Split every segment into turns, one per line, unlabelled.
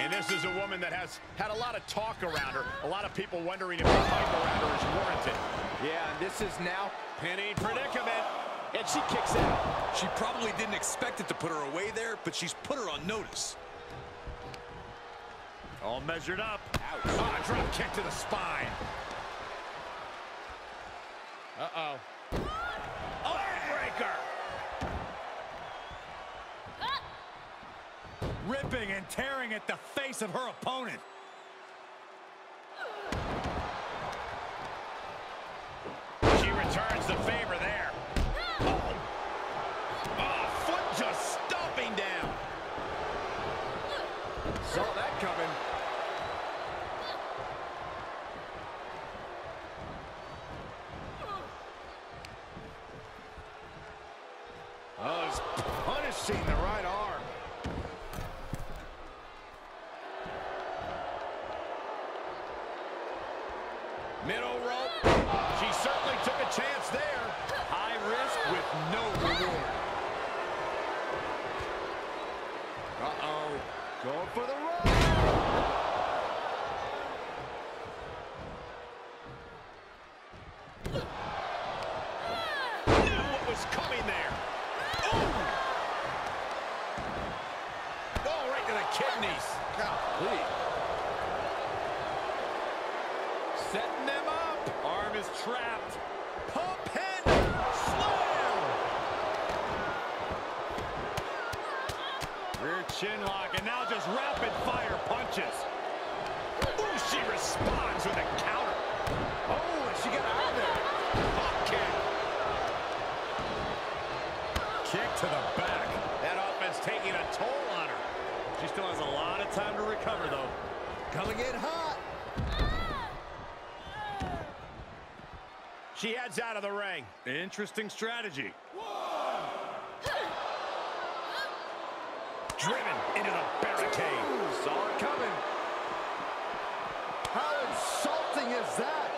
And this is a woman that has had a lot of talk around her. A lot of people wondering if the hype around her is warranted.
Yeah, and this is now
pinning predicament.
And she kicks out. She probably didn't expect it to put her away there, but she's put her on notice.
All measured up. Ouch. Oh, a drop kick to the spine. Uh-oh. Oh, breaker.
Ripping and tearing at the face of her opponent.
She returns the favor there. Oh, foot just stomping down.
Saw that coming.
Oh, he's punishing the right arm. Middle rope. She certainly took a chance there.
High risk with no reward. Uh-oh.
Going for the rope. Knew what was coming there. Oh! Oh, right to the kidneys. Golly. Setting them up. Arm is trapped. Pump handle. Slam. Rear chin lock, and now just rapid fire punches. Ooh, she responds with a counter. Oh, and she got out of there. Hop kick. Kick to the back. That offense taking a toll on her. She still has a lot of time to recover, though.
Coming in hot.
She heads out of the ring. Interesting strategy. Driven into the barricade.
Ooh, saw it coming. How insulting is that?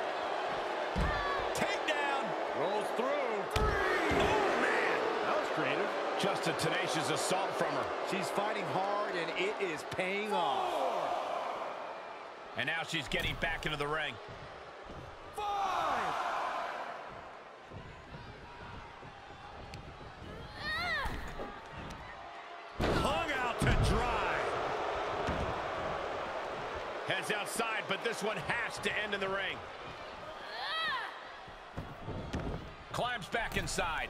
Takedown. Rolls through. Oh, man. That was creative. Just a tenacious assault from her.
She's fighting hard, and it is paying off.
And now she's getting back into the ring. Hung out to dry. Heads outside, but this one has to end in the ring. Climbs back inside.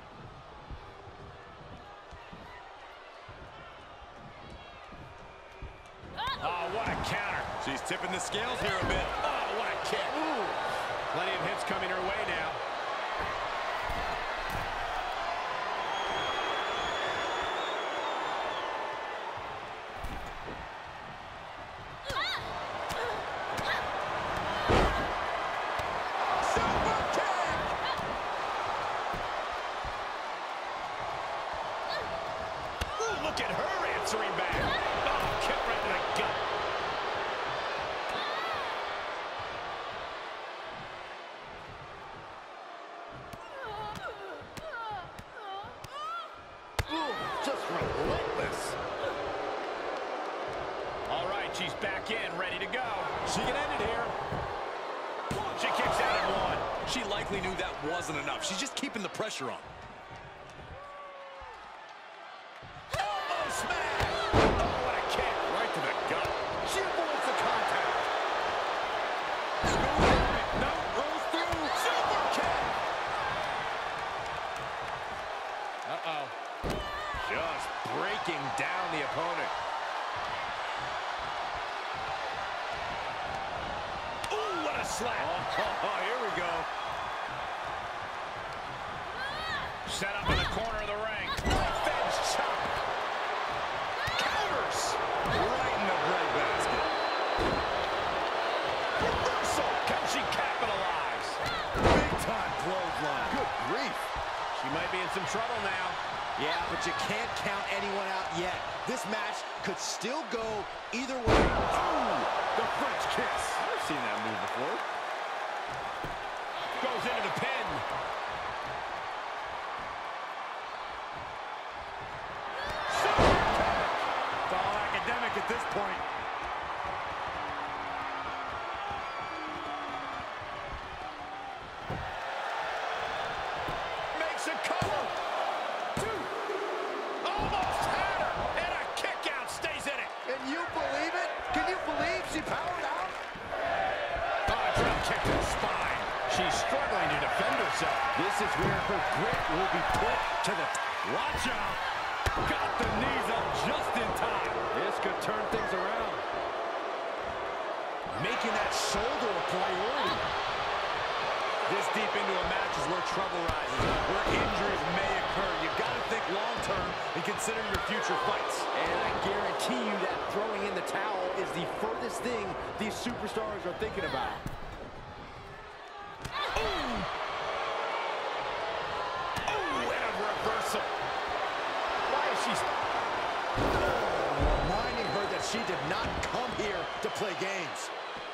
Oh, what a counter.
She's tipping the scales here a bit.
Oh, what a kick. Ooh. Plenty of hits coming her way now. Look at her answering back. Oh, kick right to the gut. Ooh, just relentless. All right, she's back in, ready to go. She can end it here. She kicks out at one.
She likely knew that wasn't enough. She's just keeping the pressure on.
Just breaking down the opponent. Ooh, what a slap. Oh, here we go. Set up in the corner of the ring. Fence chop. Counters. Right in the breadbasket. Reversal. Can she capitalize?
Big time clothesline. Good grief.
She might be in some trouble now.
Yeah, but you can't count anyone out yet. This match could still go either way. Oh,
the French kiss. I've seen that move before. Goes into the pin. It's all academic at this point. trying to defend herself.
This is where her grit will be put to the...
Watch out. Got the knees up just in time.
This could turn things around. Making that shoulder a priority.
This deep into a match is where trouble rises, where injuries may occur. You've got to think long-term and consider your future fights.
And I guarantee you that throwing in the towel is the furthest thing these superstars are thinking about.
Ooh, and a reversal. Why is she...
Reminding her that she did not come here to play games.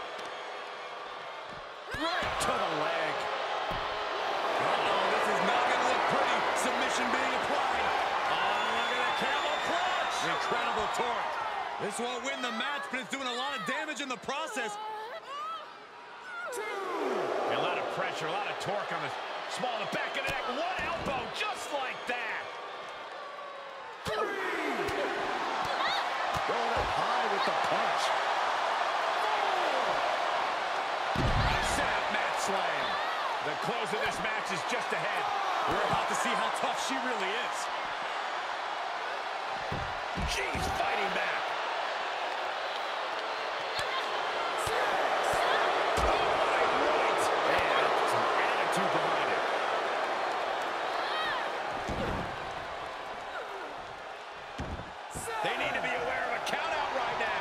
Right to the leg.
Uh-oh, this is not going to look pretty. Submission being applied. Oh, look at that camel clutch. Incredible torque. This won't win the match, but it's doing a lot of damage in the process.
A lot of pressure, a lot of torque on the small of the back of the neck. One elbow, just like that.
Going up high with the punch.
Slam. The close of this match is just ahead.
We're about to see how tough she really is.
She's fighting back. Oh, my right. And some attitude behind it. They need to be aware of a count out right now.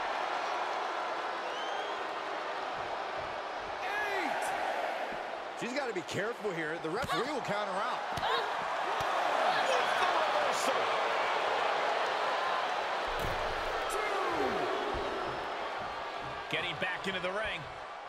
She's got to be careful here. The referee will count her out.
With the reversal. Getting back into the ring.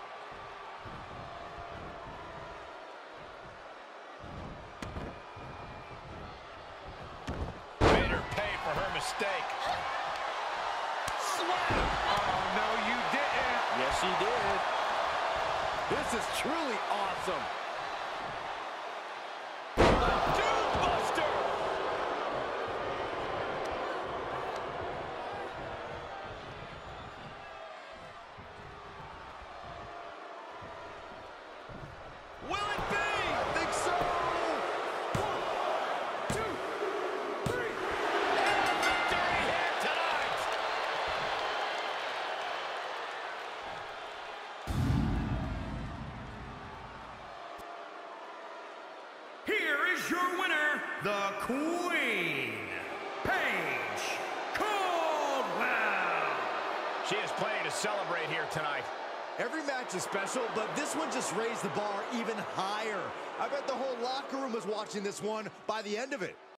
Made her pay for her mistake. Slap. Oh, no, you didn't.
Yes, she did. This is truly awesome.
Doombuster! Will it be?
I think so. 1, 2, 3.
And a victory here tonight!
Here is your winner, the Queen, Paige Cauldwell.
She is plenty to celebrate here tonight.
Every match is special, but this one just raised the bar even higher. I bet the whole locker room was watching this one by the end of it.